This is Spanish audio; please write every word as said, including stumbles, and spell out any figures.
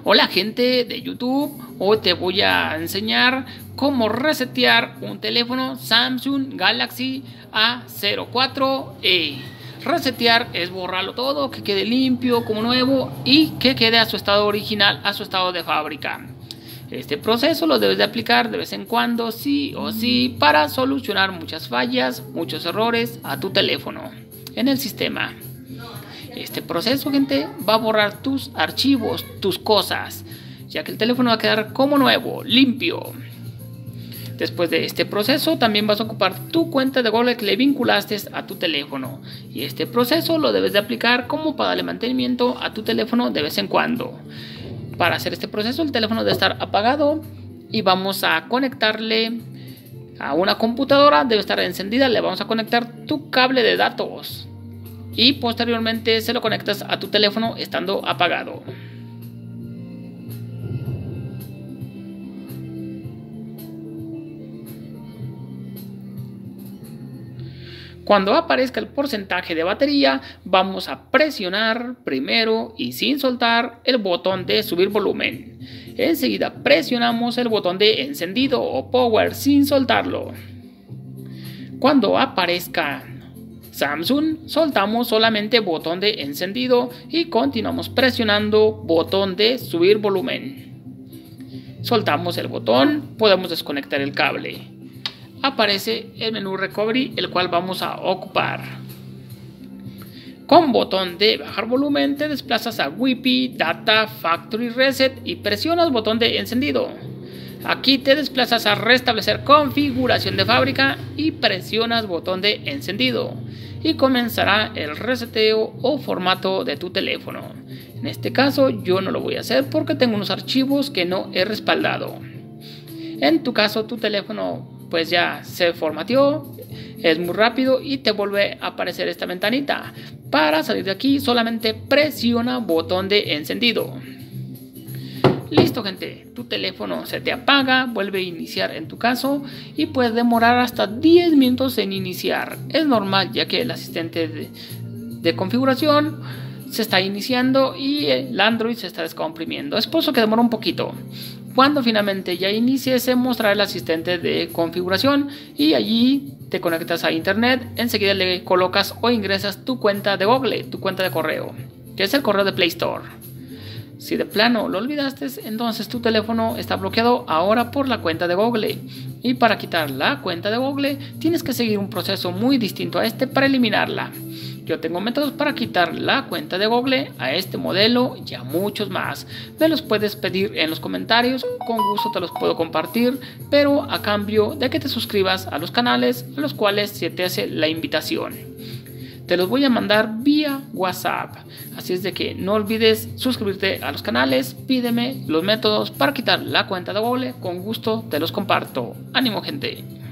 Hola gente de YouTube, hoy te voy a enseñar cómo resetear un teléfono Samsung Galaxy A cero cuatro E. Resetear es borrarlo todo, que quede limpio como nuevo y que quede a su estado original, a su estado de fábrica. Este proceso lo debes de aplicar de vez en cuando, sí o sí, para solucionar muchas fallas, muchos errores a tu teléfono en el sistema. Este proceso, gente, va a borrar tus archivos, tus cosas, ya que el teléfono va a quedar como nuevo, limpio. Después de este proceso, también vas a ocupar tu cuenta de Google que le vinculaste a tu teléfono. Y este proceso lo debes de aplicar como para darle mantenimiento a tu teléfono de vez en cuando. Para hacer este proceso, el teléfono debe estar apagado y vamos a conectarle a una computadora, debe estar encendida, le vamos a conectar tu cable de datos. Y posteriormente se lo conectas a tu teléfono estando apagado. Cuando aparezca el porcentaje de batería, vamos a presionar primero y sin soltar el botón de subir volumen. Enseguida presionamos el botón de encendido o power sin soltarlo. Cuando aparezca Samsung, soltamos solamente botón de encendido y continuamos presionando botón de subir volumen. Soltamos el botón, podemos desconectar el cable. Aparece el menú Recovery, el cual vamos a ocupar. Con botón de bajar volumen te desplazas a Wi-Fi, Data, Factory Reset y presionas botón de encendido. Aquí te desplazas a restablecer configuración de fábrica y presionas botón de encendido y comenzará el reseteo o formato de tu teléfono. En este caso yo no lo voy a hacer porque tengo unos archivos que no he respaldado. En tu caso tu teléfono pues ya se formateó, es muy rápido y te vuelve a aparecer esta ventanita. Para salir de aquí solamente presiona botón de encendido. Listo, gente, tu teléfono se te apaga, vuelve a iniciar en tu caso y puede demorar hasta diez minutos en iniciar. Es normal, ya que el asistente de, de configuración se está iniciando y el Android se está descomprimiendo. Es por eso que demora un poquito. Cuando finalmente ya inicie, se mostrará el asistente de configuración y allí te conectas a internet. Enseguida le colocas o ingresas tu cuenta de Google, tu cuenta de correo, que es el correo de Play Store. Si de plano lo olvidaste, entonces tu teléfono está bloqueado ahora por la cuenta de Google. Y para quitar la cuenta de Google tienes que seguir un proceso muy distinto a este para eliminarla. Yo tengo métodos para quitar la cuenta de Google a este modelo y a muchos más. Me los puedes pedir en los comentarios, con gusto te los puedo compartir, pero a cambio de que te suscribas a los canales a los cuales se te hace la invitación. Te los voy a mandar vía WhatsApp, así es de que no olvides suscribirte a los canales, pídeme los métodos para quitar la cuenta de Google, con gusto te los comparto. ¡Ánimo, gente!